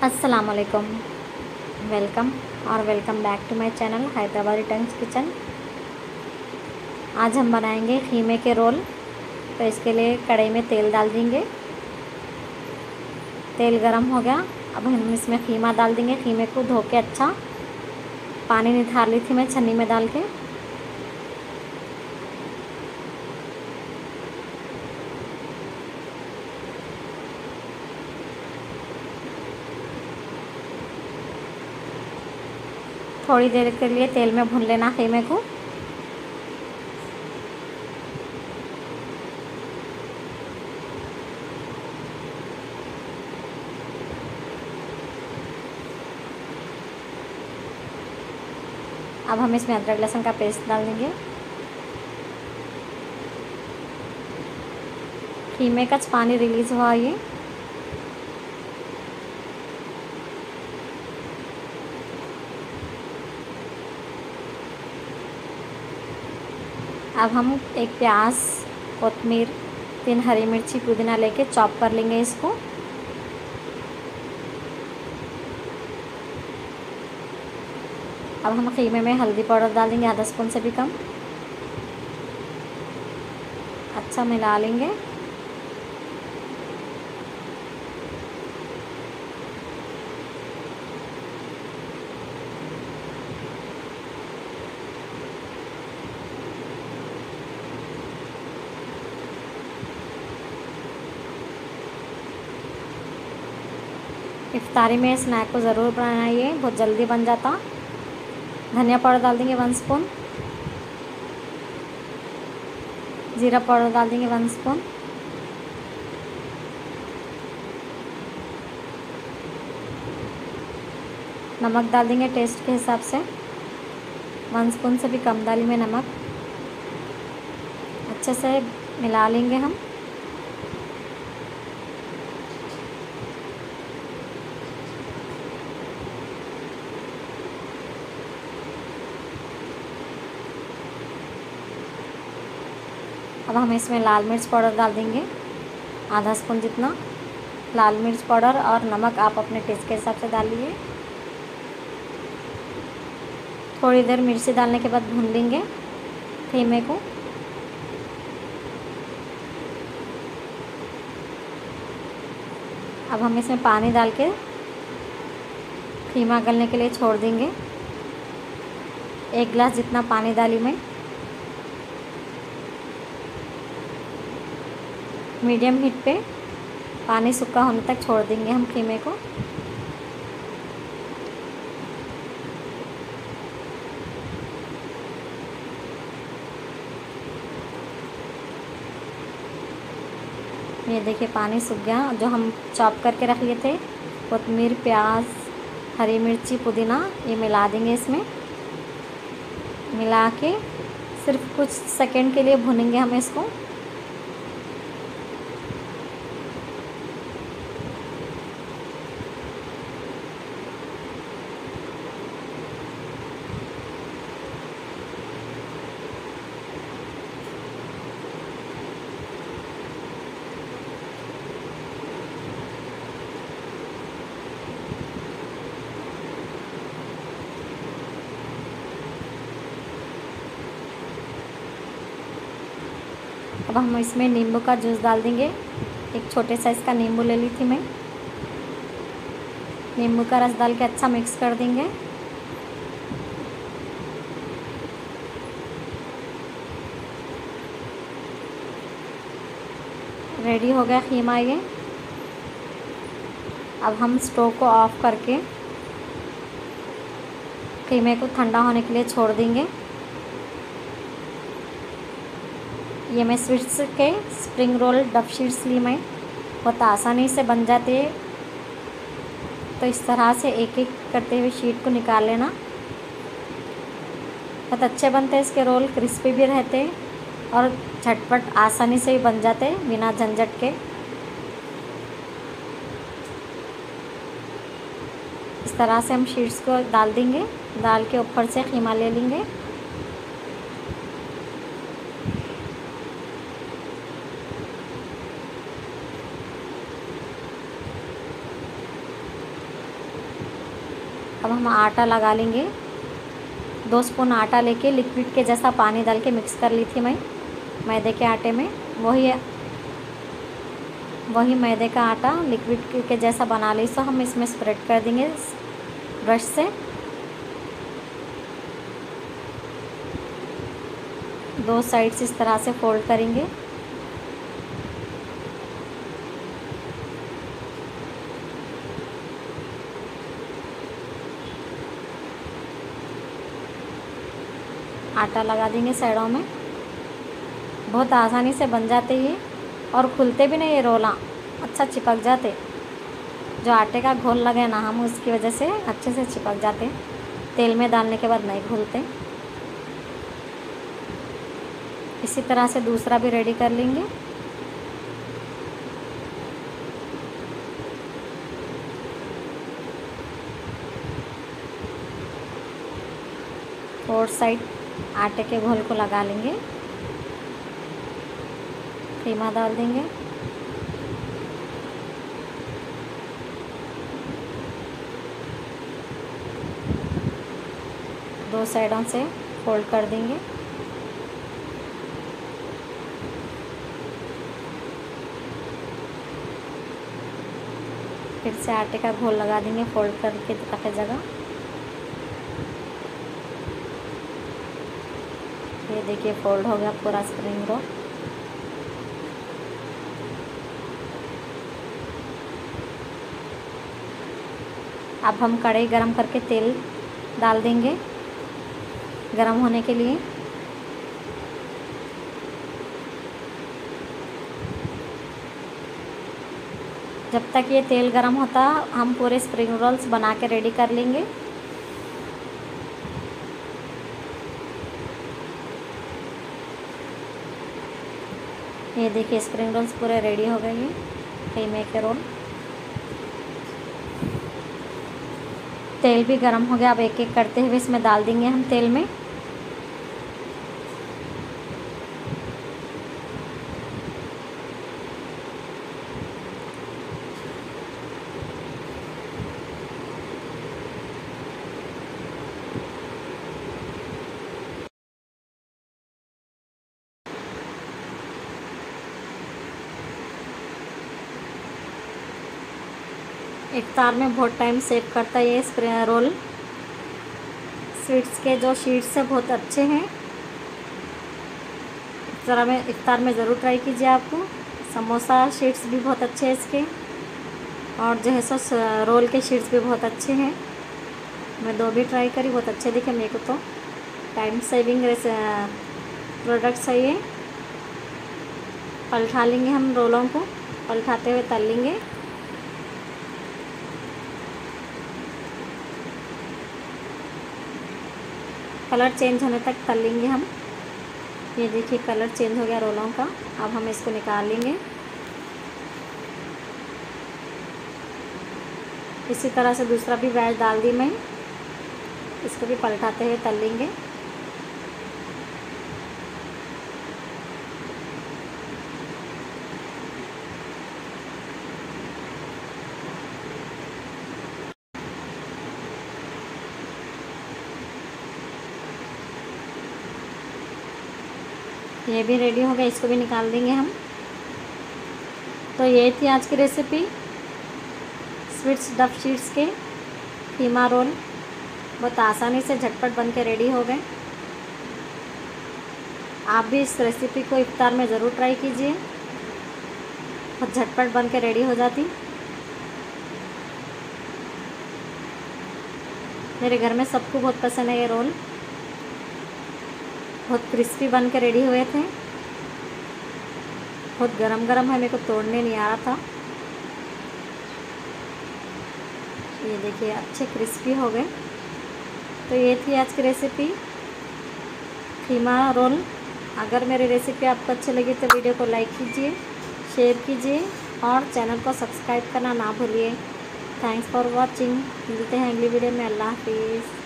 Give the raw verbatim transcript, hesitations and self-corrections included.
अस्सलाम वालेकुम। वेलकम और welcome back to my channel Hyderabadi tongues kitchen. आज हम बनाएंगे खीमे के रोल। तो इसके लिए कढ़ाई में तेल डाल देंगे। तेल गरम हो गया, अब हम इसमें खीमा डाल देंगे। खीमे को धो के अच्छा पानी निथार ली थी मैं छन्नी में डाल के। थोड़ी देर के लिए तेल में भून लेना खीमे को। अब हम इसमें अदरक लहसुन का पेस्ट डाल देंगे। खीमे का पानी रिलीज़ हुआ ये। अब हम एक प्याज, कोतमीर, तीन हरी मिर्ची, पुदीना लेके चॉप कर लेंगे इसको। अब हम खीमे में हल्दी पाउडर डाल देंगे, आधा स्पून से भी कम। अच्छा मिला लेंगे। इफ्तारी में स्नैक को ज़रूर बनाइए, बहुत जल्दी बन जाता। धनिया पाउडर डाल देंगे वन स्पून। जीरा पाउडर डाल देंगे वन स्पून। नमक डाल देंगे टेस्ट के हिसाब से, वन स्पून से भी कम डाली में नमक। अच्छे से मिला लेंगे हम। अब हम इसमें लाल मिर्च पाउडर डाल देंगे, आधा स्पून जितना लाल मिर्च पाउडर, और नमक आप अपने टेस्ट के हिसाब से डालिए। थोड़ी देर मिर्ची डालने के बाद भून लेंगे खीमे को। अब हम इसमें पानी डाल के खीमा गलने के लिए छोड़ देंगे। एक गिलास जितना पानी डाली मैं। मीडियम हीट पे पानी सूखा होने तक छोड़ देंगे हम खीमे को। ये देखिए पानी सूख गया। जो हम चॉप करके रख लिए थे कोतमीर, प्याज, हरी मिर्ची, पुदीना, ये मिला देंगे इसमें। मिला के सिर्फ कुछ सेकंड के लिए भूनेंगे हम इसको। अब हम इसमें नींबू का जूस डाल देंगे। एक छोटे साइज़ का नींबू ले ली थी मैं। नींबू का रस डाल के अच्छा मिक्स कर देंगे। रेडी हो गया खीमा ये। अब हम स्टोव को ऑफ करके खीमे को ठंडा होने के लिए छोड़ देंगे। ये मैं स्वीट्स के स्प्रिंग रोल डफ शीट्स ली मैं, बहुत आसानी से बन जाते हैं। तो इस तरह से एक एक करते हुए शीट को निकाल लेना। बहुत अच्छे बनते हैं इसके रोल, क्रिस्पी भी रहते हैं और झटपट आसानी से भी बन जाते हैं बिना झंझट के। इस तरह से हम शीट्स को डाल देंगे, डाल के ऊपर से खीमा ले लेंगे। अब हम आटा लगा लेंगे। दो स्पून आटा लेके लिक्विड के जैसा पानी डाल के मिक्स कर ली थी मैं मैदे के आटे में। वही वही मैदे का आटा लिक्विड के जैसा बना ली, सो हम इसमें स्प्रेड कर देंगे ब्रश से। दो साइड्स इस तरह से फोल्ड करेंगे। आटा लगा देंगे साइडों में। बहुत आसानी से बन जाते ये और खुलते भी नहीं ये रोला, अच्छा चिपक जाते। जो आटे का घोल लगे ना हम, उसकी वजह से अच्छे से चिपक जाते, तेल में डालने के बाद नहीं घुलते। इसी तरह से दूसरा भी रेडी कर लेंगे। फोर साइड आटे के घोल को लगा लेंगे, कीमा डाल देंगे। दो साइडों से फोल्ड कर देंगे। फिर से आटे का घोल लगा देंगे फोल्ड करके ताकि जगह। ये देखिए फोल्ड हो गया पूरा स्प्रिंग रोल। अब हम कढ़ाई गरम करके तेल डाल देंगे गरम होने के लिए। जब तक ये तेल गरम होता हम पूरे स्प्रिंग रोल्स बना के रेडी कर लेंगे। ये देखिए स्प्रिंग रोल्स पूरे रेडी हो गए हैं कीमे के रोल। तेल भी गरम हो गया। अब एक एक करते हुए इसमें डाल देंगे हम तेल में। इफ्तार में बहुत टाइम सेव करता है ये स्प्रिंग रोल। स्वीट्स के जो शीट्स है बहुत अच्छे हैं। ज़रा में इफ्तार में ज़रूर ट्राई कीजिए। आपको समोसा शीट्स भी बहुत अच्छे हैं इसके, और जो है सो रोल के शीट्स भी बहुत अच्छे हैं। मैं दो भी ट्राई करी, बहुत अच्छे दिखे मेरे को। तो टाइम सेविंग प्रोडक्ट्स है ये। पलटा लेंगे हम रोलों को, पलटाते हुए तल लेंगे। कलर चेंज होने तक तल लेंगे हम। ये देखिए कलर चेंज हो गया रोलों का। अब हम इसको निकाल लेंगे। इसी तरह से दूसरा भी बैच डाल दी मैं, इसको भी पलटाते हुए तल लेंगे। ये भी रेडी हो गया, इसको भी निकाल देंगे हम। तो ये थी आज की रेसिपी स्वीट्स डफ शीट्स के कीमा रोल। बहुत आसानी से झटपट बन के रेडी हो गए। आप भी इस रेसिपी को इफ्तार में ज़रूर ट्राई कीजिए, बहुत झटपट बन के रेडी हो जाती। मेरे घर में सबको बहुत पसंद है ये रोल। बहुत क्रिस्पी बन के रेडी हुए थे। बहुत गरम गरम है, मेरे को तोड़ने नहीं आ रहा था। ये देखिए अच्छे क्रिस्पी हो गए। तो ये थी आज की रेसिपी कीमा रोल। अगर मेरी रेसिपी आपको अच्छी लगी तो वीडियो को लाइक कीजिए, शेयर कीजिए और चैनल को सब्सक्राइब करना ना भूलिए। Thanks for watching. मिलते हैं अगली वीडियो में। अल्लाह हाफिज़।